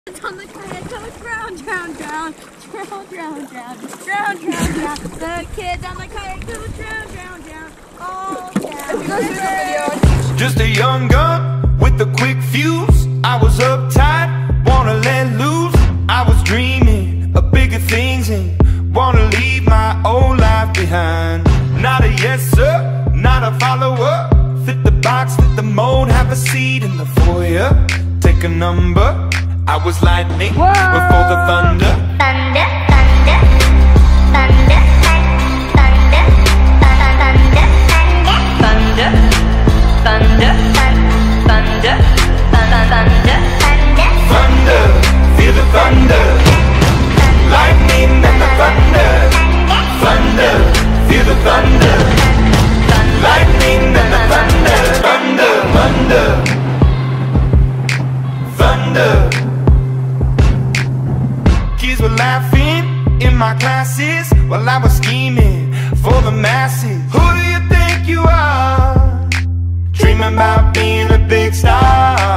On the kayak, going drown, drown, drown, drown, drown, drown, drown, drown, drown. The kids on the kayak, going drown, drown, drown, all down. Just a young gun with a quick fuse. I was uptight, wanna let loose. I was dreaming of bigger things and wanna leave my old life behind. Not a yes sir, not a follower. Fit the box, fit the mold, have a seat in the foyer. Take a number. I was lightning before the thunder. Thunder, thunder, thunder, thunder, thunder, thunder, thunder, thunder, thunder, thunder, feel the thunder. Lightning and the thunder. Thunder, feel the thunder. Lightning and the thunder. Thunder, thunder, thunder. Kids were laughing in my classes while I was scheming for the masses. Who do you think you are? Dreaming about being a big star.